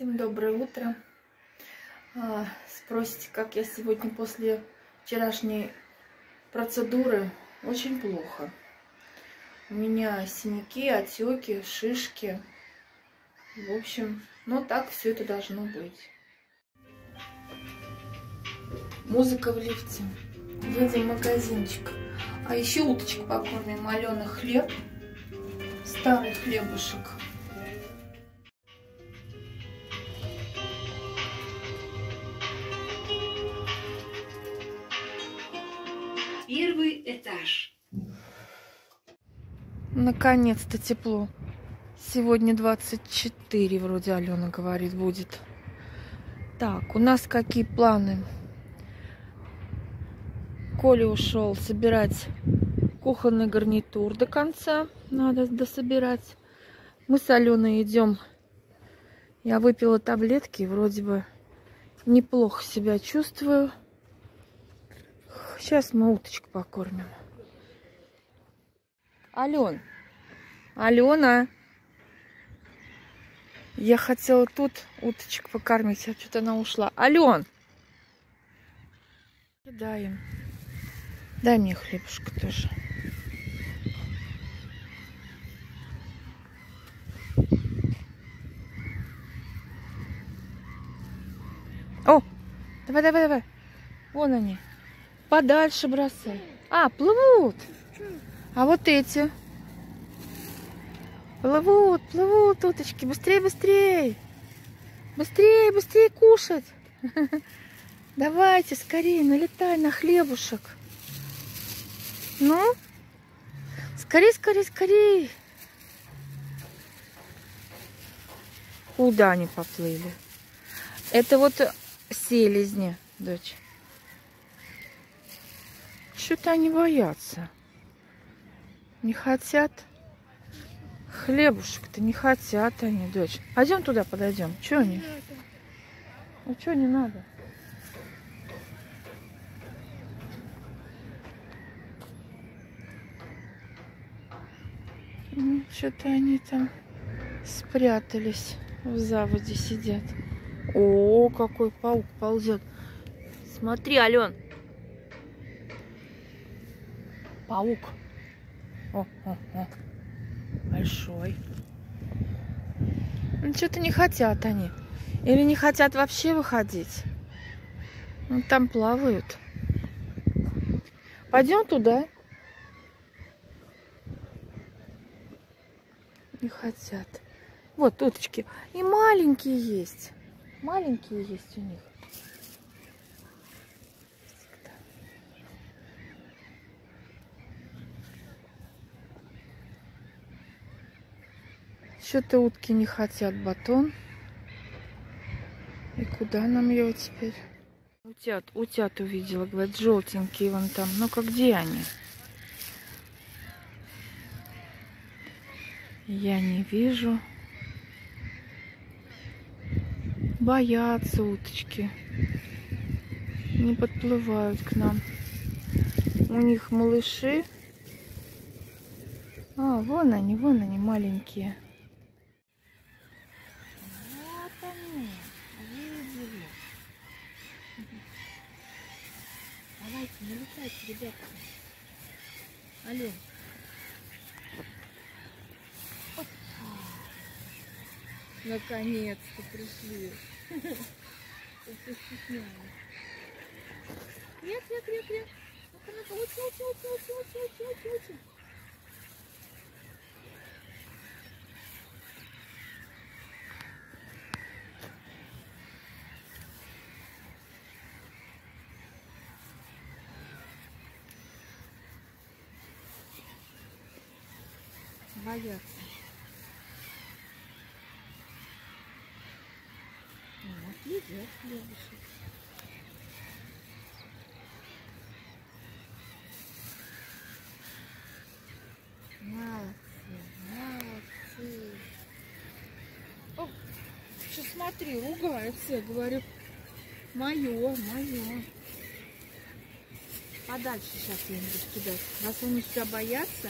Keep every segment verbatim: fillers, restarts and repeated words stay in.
Всем доброе утро. А, спросите, как я сегодня после вчерашней процедуры? Очень плохо. У меня синяки, отеки, шишки. В общем, ну так все это должно быть. Музыка в лифте. Едем в магазинчик. А еще уточек покормим. Алена хлеб. Старый хлебушек. Первый этаж. Наконец-то тепло. Сегодня двадцать четыре, вроде Алена говорит, будет. Так, у нас какие планы? Коля ушел собирать кухонный гарнитур до конца. Надо дособирать. Мы с Аленой идем. Я выпила таблетки, вроде бы неплохо себя чувствую. Сейчас мы уточку покормим. Ален, Алена, я хотела тут уточек покормить, а что-то она ушла. Ален, дай им. Дай мне хлебушка тоже. О, давай, давай, давай. Вон они. Подальше бросай. А, плывут. А вот эти. Плывут, плывут уточки. Быстрее, быстрее. Быстрее, быстрее кушать. Давайте, скорее, налетай на хлебушек. Ну? Скорее, скорее, скорее. Куда они поплыли? Это вот селезни, дочь. Что-то они боятся. Не хотят. Хлебушек-то не хотят они, дочь. Пойдем туда, подойдем. Че они? Ну что не надо? Ну, что-то они там спрятались. В заводе сидят. О, какой паук ползет. Смотри, Ален. Паук. О, о, о. Большой. Ну, что-то не хотят они. Или не хотят вообще выходить. Ну, там плавают. Пойдем туда. Не хотят. Вот уточки. И маленькие есть. Маленькие есть у них. Что-то утки не хотят батон. И куда нам его теперь? Утят, утят увидела, говорит, желтенькие вон там. Ну-ка, где они? Я не вижу. Боятся уточки. Не подплывают к нам. У них малыши. А, вон они, вон они, маленькие. Давайте, налетайте, ребята. Алло. Наконец-то пришли. Это стесняюсь. Нет, нет, нет, нет. Ну-ка, ну-ка, учи, учи, учи, учи, учи, учи, учи. Боятся. Вот едят хлебушек. Молодцы, молодцы. О, что смотри, ругается, я говорю, мое, мое. Подальше сейчас я им буду кидать. Раз они себя боятся.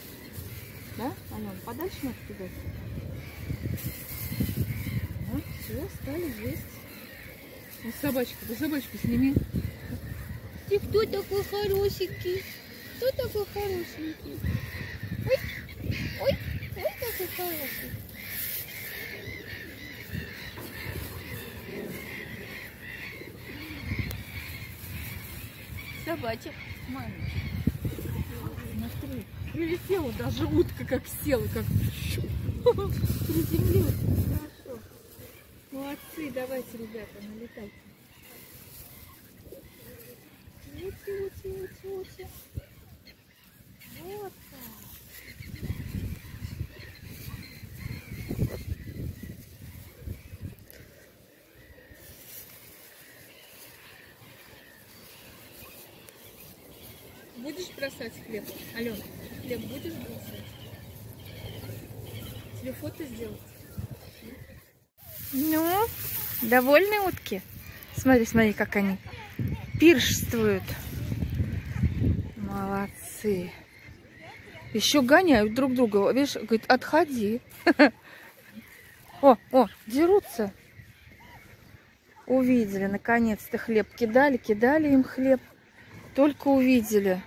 Да, Алена, подальше надо кидать. Вот, все. Все, стали есть. Ну, собачку, да собачку сними. Ты кто такой хорошенький? Кто такой хорошенький? Ой, ой, ой, какой хороший. Собачек. Маленький. Смотри. Прилетела даже утка, как села, как приземлилась. Хорошо. Молодцы, давайте, ребята, налетайте. Ути, ути, ути, ути. Вот так. Будешь бросать хлеб? Алена, хлеб будешь бросать? Тебе фото сделать? Ну, довольны утки? Смотри, смотри, как они пиршествуют. Молодцы. Еще гоняют друг друга. Видишь, говорит, отходи. О, о, дерутся. Увидели, наконец-то хлеб кидали, кидали им хлеб. Только увидели.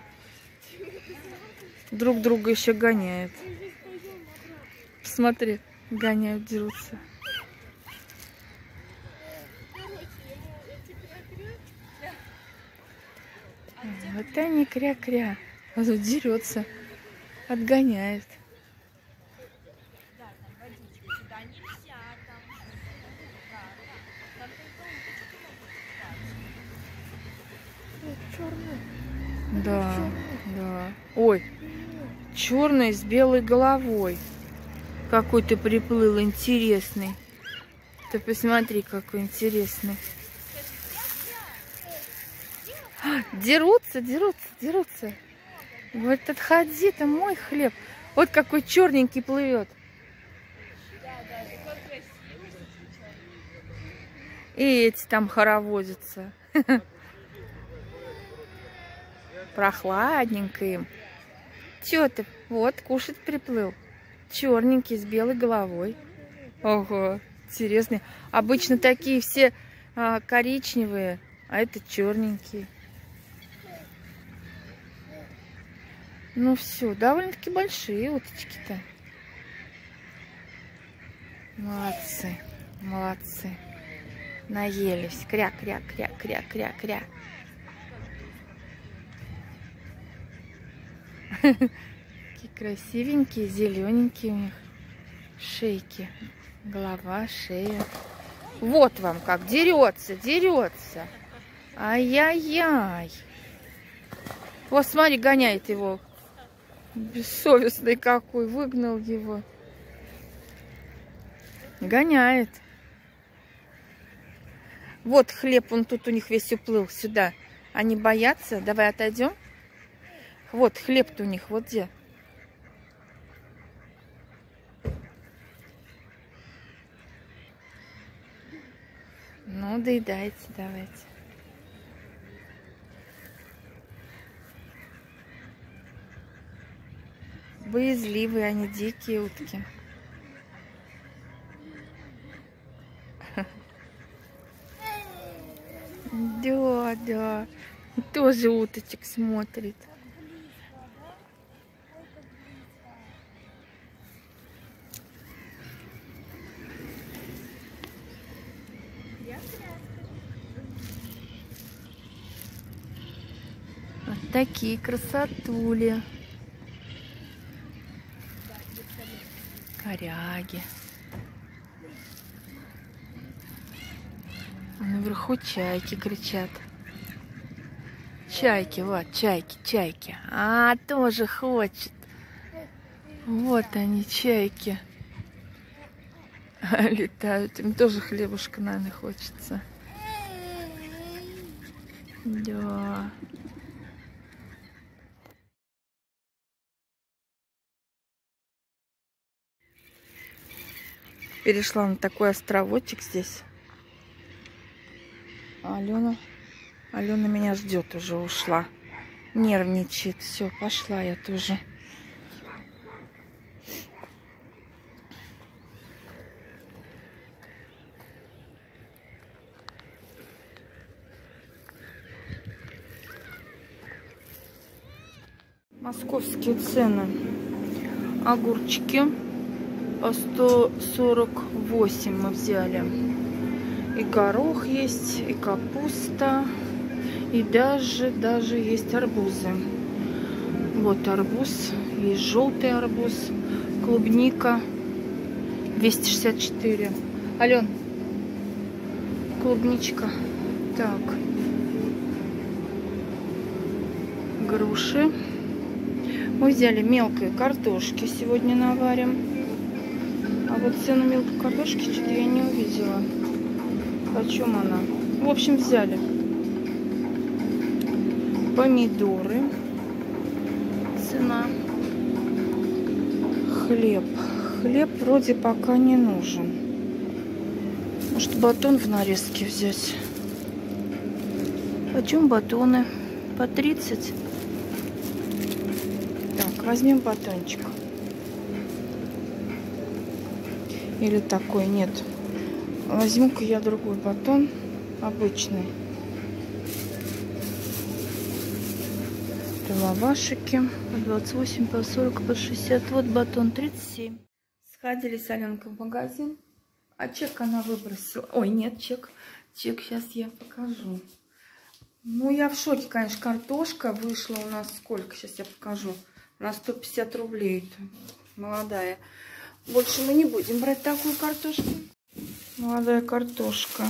Друг друга еще гоняют. Посмотри, гоняют, дерутся. Вот они кря-кря. А тут дерется. Отгоняет. Да, да. Ой, черный с белой головой. Какой ты приплыл интересный. Ты посмотри, какой интересный. Дерутся, дерутся, дерутся. Говорит, отходи, это мой хлеб. Вот какой черненький плывет. И эти там хороводятся. Прохладненько им. Чё ты? Вот, кушать приплыл. Черненький, с белой головой. Ого, интересный. Обычно такие все а, коричневые, а это черненькие. Ну все, довольно-таки большие уточки-то. Молодцы, молодцы. Наелись. Кря-кря-кря-кря-кря-кря. Какие красивенькие, зелененькие у них шейки. Голова, шея. Вот вам как дерется, дерется. Ай-яй-яй. Вот смотри, гоняет его. Бессовестный какой, выгнал его. Гоняет. Вот хлеб, он тут у них весь уплыл сюда. Они боятся. Давай отойдем. Вот хлеб-то у них, вот где. Ну, доедайте, давайте. Боязливые они, дикие утки. Да, да. Тоже уточек смотрит. Вот такие красотули. Коряги. А наверху чайки кричат. Чайки, вот, чайки, чайки. А, тоже хочет. Вот они, чайки. Летают. Им тоже хлебушка, наверное, хочется. Да. Перешла на такой островочек здесь. А Алена, Алена меня ждет, уже ушла. Нервничает. Все, пошла я тоже. Московские цены. Огурчики по сто сорок восемь мы взяли. И горох есть, и капуста, и даже, даже есть арбузы. Вот арбуз, есть желтый арбуз, клубника двести шестьдесят четыре. Ален, клубничка. Так. Груши. Мы взяли мелкой картошки, сегодня наварим. А вот цену мелкой картошки что-то я не увидела. Почем она? В общем, взяли помидоры. Цена. Хлеб. Хлеб вроде пока не нужен. Может, батон в нарезке взять? Почем батоны? По тридцать. Так, возьмем батончик. Или такой, нет. Возьму-ка я другой батон, обычный. Это лавашики по двадцать восемь, по сорок, по шестьдесят. Вот батон тридцать семь. Сходили с Аленкой в магазин. А чек она выбросила. Ой, нет, чек. Чек сейчас я покажу. Ну, я в шоке, конечно. Картошка вышла у нас сколько? Сейчас я покажу. На сто пятьдесят рублей. Молодая. Больше мы не будем брать такую картошку. Молодая картошка.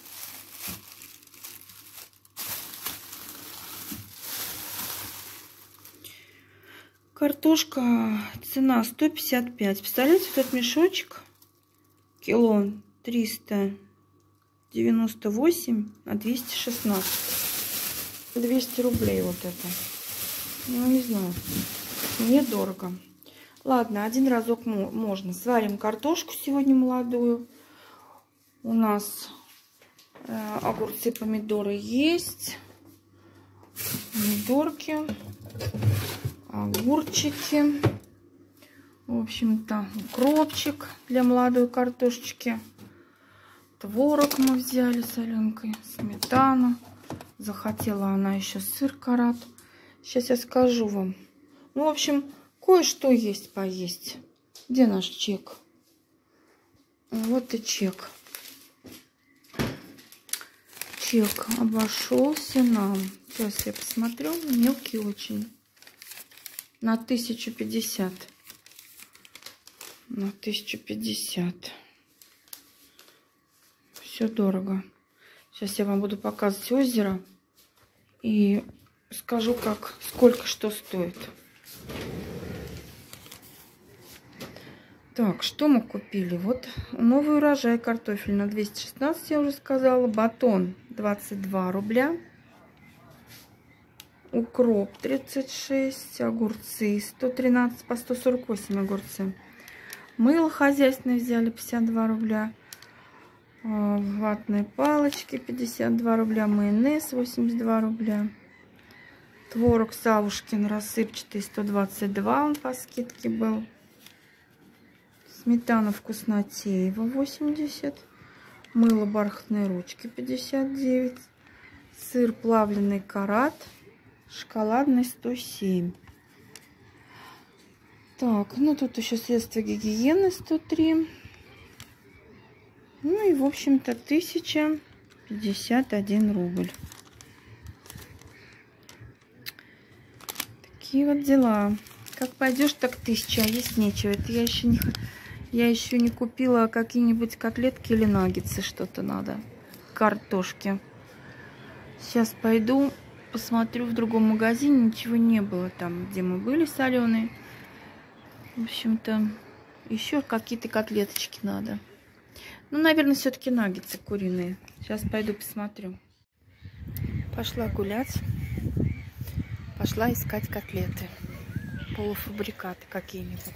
Картошка, цена сто пятьдесят пять. Представляете, вот этот мешочек, кило триста девяносто восемь, а двести шестнадцать. двести рублей вот это. Ну, не знаю. Мне дорого. Ладно, один разок можно. Сварим картошку сегодня молодую. У нас э, огурцы, помидоры есть. Помидорки. Огурчики. В общем-то, укропчик для молодой картошечки. Творог мы взяли с Аленкой. Сметану. Захотела она еще сыр карат. Сейчас я скажу вам. Ну, в общем, кое-что есть поесть. Где наш чек? Вот и чек. Чек обошелся нам. Сейчас я посмотрю. Мелкий очень. На тысячу пятьдесят. На тысячу пятьдесят. Все дорого. Сейчас я вам буду показывать озеро. И скажу, как, сколько что стоит. Так, что мы купили? Вот новый урожай картофель на двести шестнадцать, я уже сказала. Батон двадцать два рубля. Укроп тридцать шесть. Огурцы сто тринадцать, по сто сорок восемь огурцы. Мыло хозяйственное взяли пятьдесят два рубля. Ватные палочки пятьдесят два рубля. Майонез восемьдесят два рубля. Творог Савушкин рассыпчатый сто двадцать два, он по скидке был. Сметана Вкуснотеева восемьдесят. Мыло бархатные ручки пятьдесят девять. Сыр плавленый Карат шоколадный сто семь. Так, ну тут еще средства гигиены сто три. Ну и в общем-то тысяча пятьдесят один рубль. Такие вот дела. Как пойдешь, так тысяча, а есть нечего. Это я еще не, я еще не купила какие-нибудь котлетки или наггетсы, что-то надо. Картошки. Сейчас пойду, посмотрю в другом магазине. Ничего не было там, где мы были с Аленой. В общем-то, еще какие-то котлеточки надо. Ну, наверное, все-таки наггетсы куриные. Сейчас пойду посмотрю. Пошла гулять. Пошла искать котлеты. Полуфабрикаты какие-нибудь.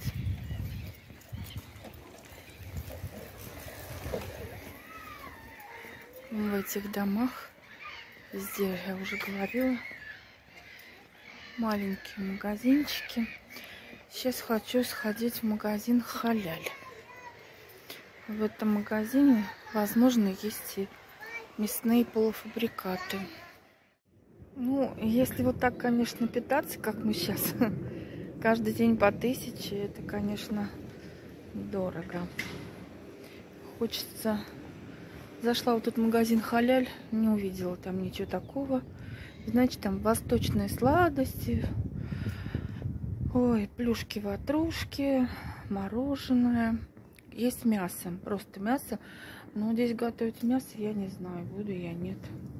В этих домах, везде, я уже говорила, маленькие магазинчики. Сейчас хочу сходить в магазин Халяль. В этом магазине, возможно, есть и мясные полуфабрикаты. Ну, если вот так, конечно, питаться, как мы сейчас, Каждый день по тысяче, это, конечно, дорого. Хочется... Зашла вот тут в магазин Халяль, не увидела там ничего такого. Значит, там восточные сладости. Ой, плюшки-ватрушки, мороженое. Есть мясо, просто мясо. Но здесь готовить мясо я не знаю, буду я, нет.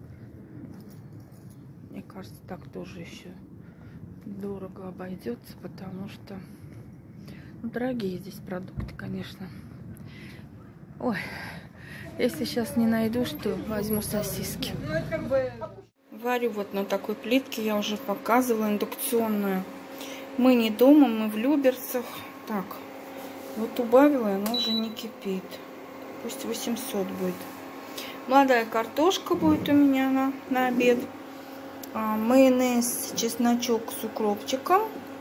Мне кажется, так тоже еще дорого обойдется, потому что ну, дорогие здесь продукты, конечно. Ой, если сейчас не найду, что возьму сосиски. Варю вот на такой плитке, я уже показывала, индукционную. Мы не дома, мы в Люберцах. Так, вот убавила, и она уже не кипит. Пусть восемьсот будет. Молодая картошка будет у меня на, на обед. А, майонез, чесночок с укропчиком.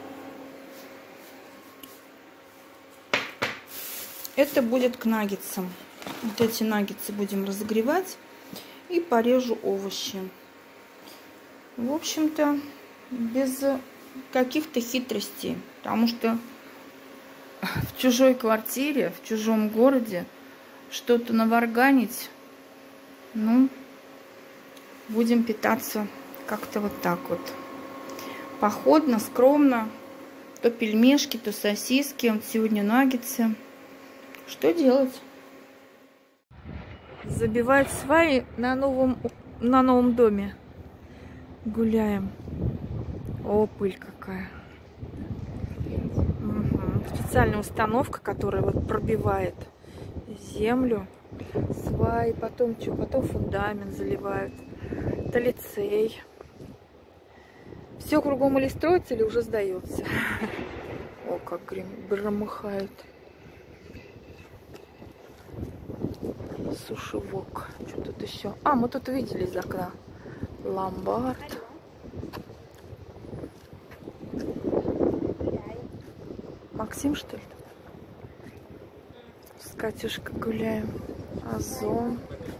Это будет к наггетсам. Вот эти наггетсы будем разогревать. И порежу овощи. В общем-то, без каких-то хитростей. Потому что в чужой квартире, в чужом городе что-то наварганить, ну, будем питаться как-то вот так вот. Походно, скромно. То пельмешки, то сосиски. Вот сегодня наггетсы. Что делать? Забивать сваи на новом, на новом доме. Гуляем. О, пыль какая. Угу. Специальная установка, которая вот пробивает землю. Сваи, потом что? Потом фундамент заливают. Это лицей. Все кругом или строится, или уже сдается. О, как громыхает. Сушевок. Что тут еще? А, мы тут видели из окна. Ломбард. Максим, что ли? С Катюшкой гуляем. Озон.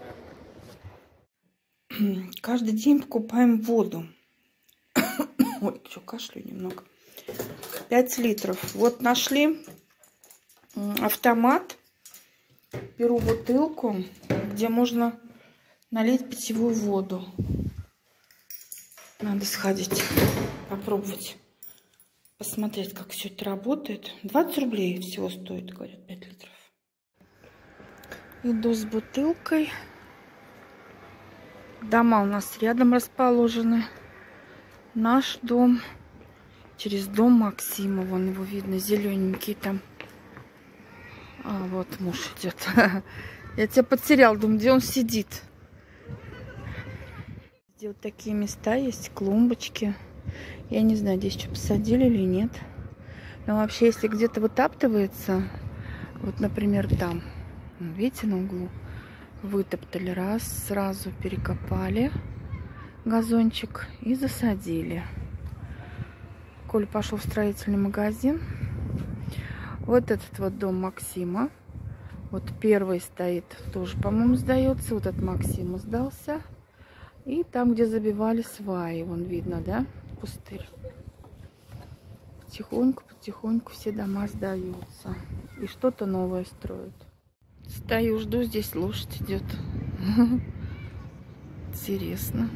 Каждый день покупаем воду. Ой, что, кашлю немного. пять литров. Вот нашли автомат. Беру бутылку, где можно налить питьевую воду. Надо сходить, попробовать, посмотреть, как все это работает. двадцать рублей всего стоит, говорят, пять литров. Иду с бутылкой. Дома у нас рядом расположены. Наш дом. Через дом Максима. Вон его видно, зелененький там. А, вот муж идет. Я тебя потерял, думаю, где он сидит. Здесь вот такие места есть, клумбочки. Я не знаю, здесь что посадили или нет. Но вообще, если где-то вытаптывается, вот, например, там, видите, на углу, вытоптали раз, сразу перекопали газончик и засадили. Коля пошел в строительный магазин. Вот этот вот дом Максима. Вот первый стоит, тоже, по-моему, сдается. Вот этот Максима сдался. И там, где забивали сваи, вон видно, да, пустырь. Потихоньку, потихоньку все дома сдаются. И что-то новое строят. Стою, жду, здесь лошадь идет. Интересно.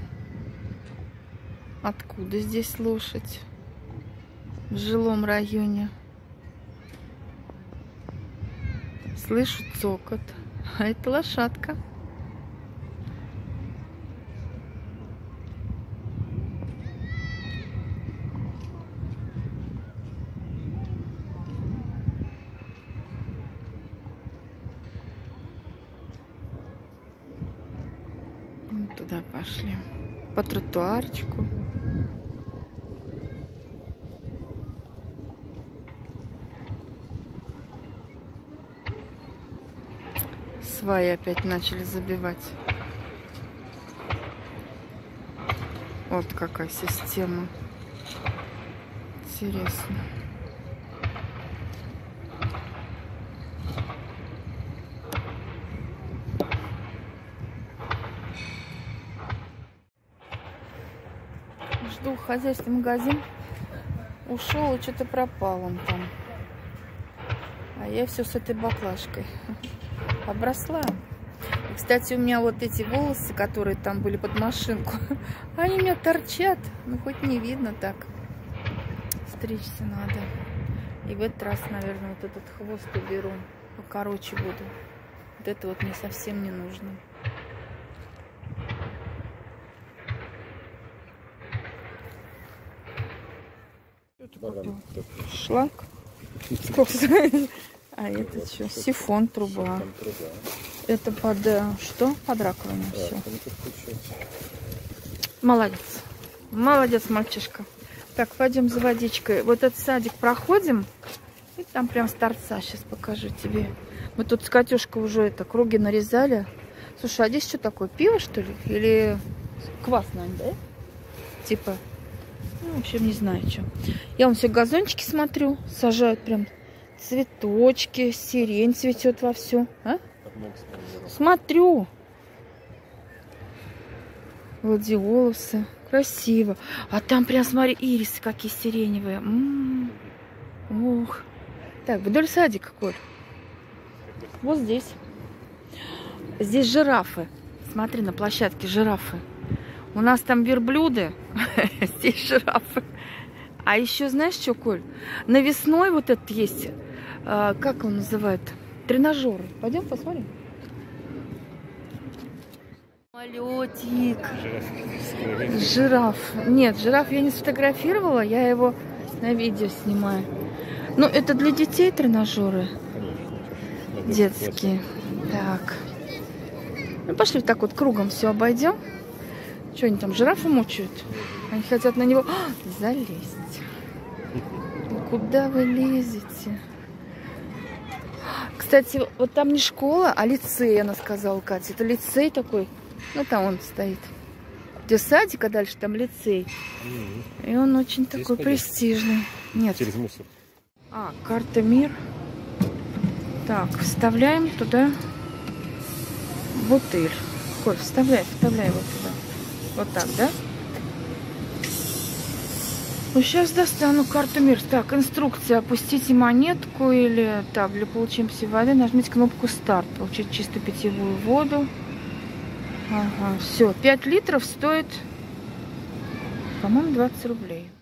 Откуда здесь лошадь? В жилом районе. Слышу цокот. А это лошадка. Вот туда пошли. По тротуарчику. Сваи опять начали забивать. Вот какая система. Интересно. Жду хозяйственный магазин. ушел и что-то пропал он там. А я все с этой баклажкой обросла. И, кстати, у меня вот эти волосы, которые там были под машинку, они у меня торчат. Ну, хоть не видно так. Стричься надо. И в этот раз, наверное, вот этот хвост уберу. Покороче буду. Вот это вот мне совсем не нужно. Шлак. А это что? Сифон, труба. Это под что? Под раковину. Все. Молодец. Молодец, мальчишка. Так, пойдем за водичкой. Вот этот садик проходим. И там прям с торца. Сейчас покажу тебе. Мы тут с Катюшкой уже это круги нарезали. Слушай, а здесь что такое? Пиво, что ли? Или квас, наверное, да? Типа. Ну, в общем, не знаю, что. Я вон все газончики смотрю. Сажают прям цветочки. Сирень цветет вовсю. А? Смотрю. Гладиолусы. Красиво. А там прям, смотри, ирисы какие сиреневые. М-м-м. Ух. Так, вдоль садика, Коль. Вот здесь. Здесь жирафы. Смотри, на площадке жирафы. У нас там верблюды. Здесь жирафы. А еще, знаешь что, Коль? Навесной вот этот есть. А, как он называет? Тренажеры. Пойдем посмотрим. Самолетик. Жираф. Нет, жираф я не сфотографировала, я его на видео снимаю. Ну, это для детей тренажеры. Детские. Так. Ну, пошли так вот кругом все обойдем. Что они там, жирафа мучают? Они хотят на него а, залезть. Ну, куда вы лезете? Кстати, вот там не школа, а лицей, она сказала, Катя. Это лицей такой. Ну, там он стоит. Где садик, а дальше там лицей. Mm-hmm. И он очень здесь такой пойдем? Престижный. Нет. Через мусор. А, карта МИР. Так, вставляем туда бутыль. Коль, вставляй, вставляй его туда. Вот так, да? Ну, сейчас достану карту МИР. Так, инструкция. Опустите монетку или... Так, для получения питьевой воды нажмите кнопку «Старт». Получить чистую питьевую воду. Ага, все. пять литров стоит, по-моему, двадцать рублей.